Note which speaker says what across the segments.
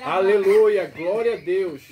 Speaker 1: Aleluia, glória a Deus.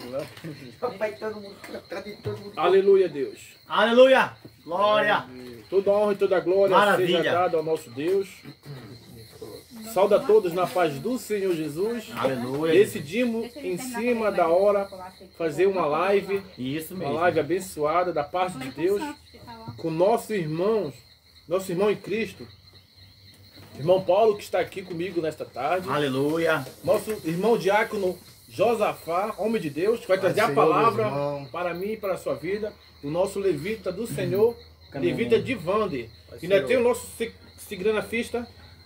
Speaker 1: Aleluia, Deus.
Speaker 2: Aleluia, glória.
Speaker 1: Toda honra e toda glória
Speaker 2: Maravilha.
Speaker 1: seja dada ao nosso Deus. Sauda a todos na paz do Senhor Jesus.
Speaker 2: Aleluia.
Speaker 1: Decidimos em cima da hora fazer uma live.
Speaker 2: Isso
Speaker 1: Uma
Speaker 2: mesmo.
Speaker 1: live abençoada da parte de Deus com nosso irmão em Cristo, irmão Paulo, que está aqui comigo nesta tarde.
Speaker 2: Aleluia.
Speaker 1: Nosso irmão diácono Josafá, homem de Deus, que vai trazer a palavra para mim e para a sua vida. O nosso levita do Senhor, levita de Vander. E ainda tem o nosso cinegrafista,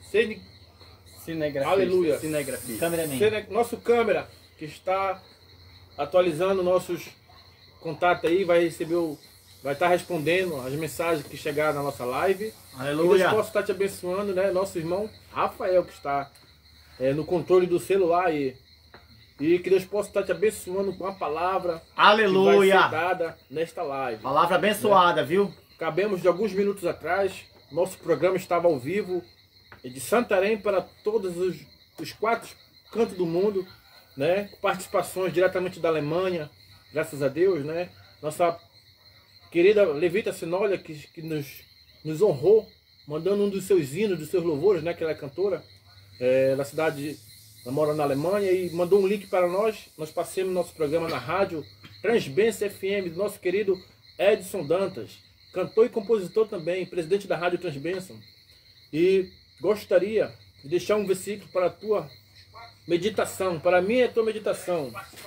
Speaker 1: aleluia,
Speaker 2: Cinegrafista.
Speaker 1: nosso câmera, que está atualizando nossos contatos aí, vai estar respondendo as mensagens que chegaram na nossa live.
Speaker 2: Aleluia.
Speaker 1: Que Deus possa estar te abençoando, né? Nosso irmão Rafael, que está no controle do celular e que Deus possa estar te abençoando com a palavra.
Speaker 2: Aleluia.
Speaker 1: Que vai ser dada nesta live.
Speaker 2: Palavra abençoada, viu?
Speaker 1: Acabamos de alguns minutos atrás, nosso programa estava ao vivo de Santarém para todos os 4 cantos do mundo, né? Participações diretamente da Alemanha, graças a Deus, né? Nossa querida Levita Sinólia, que nos honrou, mandando um dos seus hinos, dos seus louvores, né? Que ela é cantora, da cidade, ela mora na Alemanha, e mandou um link para nós. Nós passamos nosso programa na rádio Transbênção FM, do nosso querido Edson Dantas, cantor e compositor também, presidente da rádio Transbênção. E gostaria de deixar um versículo para a tua meditação, para mim é a tua meditação.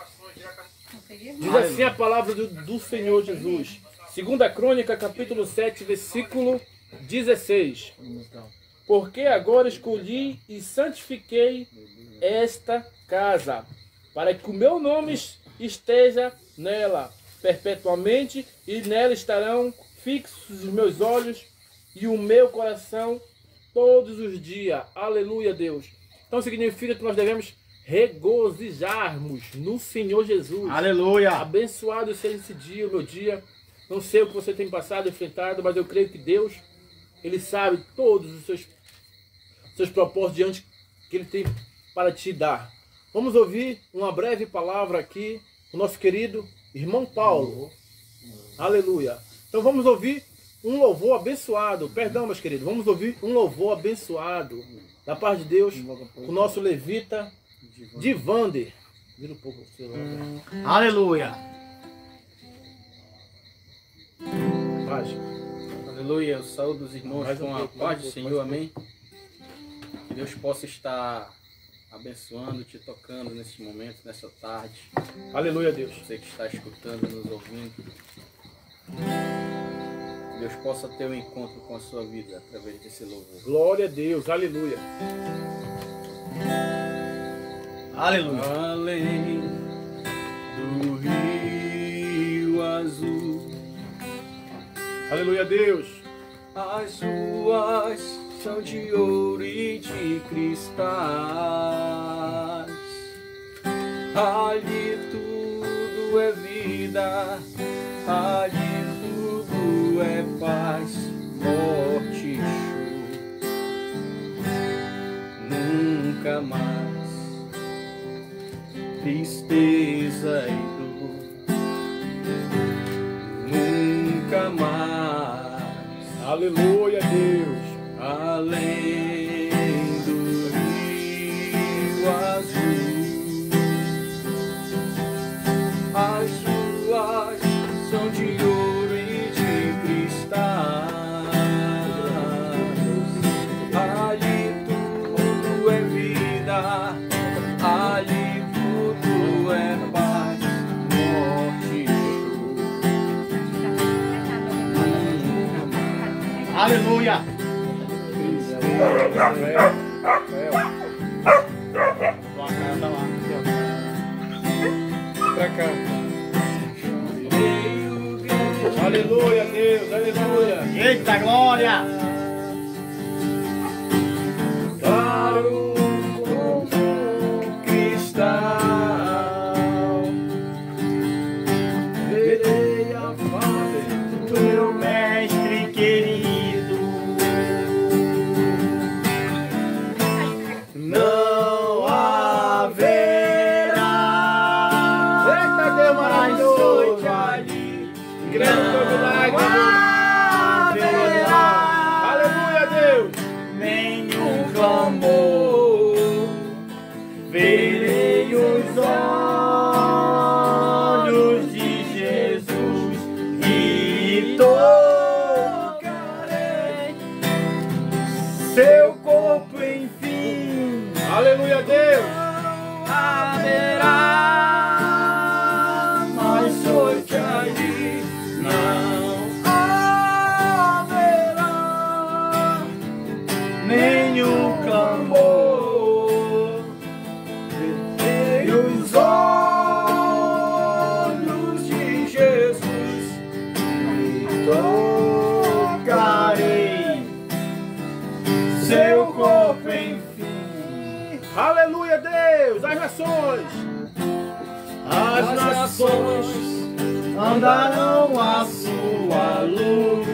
Speaker 1: Diz assim a palavra do Senhor Jesus. 2 Crônica, capítulo 7, versículo 16. Porque agora escolhi e santifiquei esta casa, para que o meu nome esteja nela perpetuamente, e nela estarão fixos os meus olhos e o meu coração todos os dias. Aleluia, Deus. Então significa que nós devemos regozijarmos no Senhor Jesus.
Speaker 2: Aleluia.
Speaker 1: Abençoado seja esse dia, o meu dia. Não sei o que você tem passado, enfrentado, mas eu creio que Deus, Ele sabe todos os seus propósitos diante que Ele tem para te dar. Vamos ouvir uma breve palavra aqui, o nosso querido irmão Paulo. Aleluia. Então vamos ouvir um louvor abençoado. Perdão, meus queridos. Vamos ouvir um louvor abençoado da parte de Deus, o nosso levita de Vander. Vira um pouco o celular.
Speaker 2: Aleluia.
Speaker 3: Aleluia. Eu saúdo os irmãos com a paz do Senhor. Amém. Que Deus possa estar abençoando, te tocando nesse momento, nessa tarde.
Speaker 1: Aleluia, Deus.
Speaker 3: Você que está escutando, nos ouvindo. Que Deus possa ter um encontro com a sua vida através desse louvor.
Speaker 1: Glória a Deus. Aleluia.
Speaker 2: Aleluia.
Speaker 3: Além do rio azul,
Speaker 1: Aleluia, Deus.
Speaker 3: as ruas são de ouro e de cristais. Ali tudo é vida, ali tudo é paz, morte e choro. Nunca mais tristeza e dor. Nunca mais.
Speaker 1: Aleluia, Deus.
Speaker 3: Além do rio azul, as ruas são de ouro e de cristais. Ali tudo é vida, ali tudo é paz, morte e choro.
Speaker 2: Aleluia.
Speaker 1: Rafael. Pra cá. Aleluia, Deus. Aleluia.
Speaker 2: Eita glória.
Speaker 3: Claro como cristal, verei a face do meu
Speaker 2: Mestre querido.
Speaker 3: não haverá
Speaker 1: crendo no teu milagre. Aleluia, Deus.
Speaker 2: Nenhum clamor, verei os olhos de Jesus e tocarei seu corpo, enfim.
Speaker 1: Aleluia, Deus.
Speaker 2: Haverá mais sorte ali, não haverá nenhum clamor, e os olhos de Jesus e tocarei seu corpo, enfim.
Speaker 1: Aleluia, Deus. As nações.
Speaker 2: As nações andarão à sua luz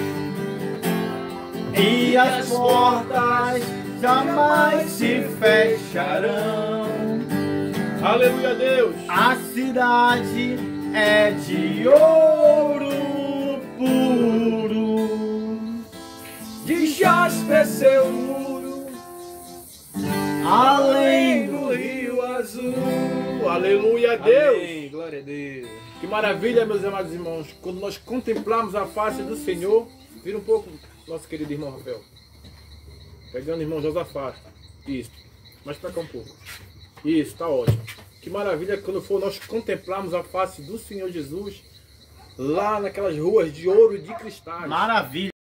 Speaker 2: e as portas jamais se fecharão.
Speaker 1: Aleluia, Deus.
Speaker 2: A cidade é de ouro puro, de jaspe seu muro, além do rio azul.
Speaker 1: Aleluia, Deus.
Speaker 3: Amém. Glória a Deus.
Speaker 1: Que maravilha, meus amados irmãos. Quando nós contemplamos a face do Senhor. Vira um pouco, nosso querido irmão Rafael. Pegando o irmão Josafá. Isso. Mais pra cá um pouco. Isso, tá ótimo. Que maravilha quando for nós contemplarmos a face do Senhor Jesus lá naquelas ruas de ouro e de cristais.
Speaker 2: Maravilha.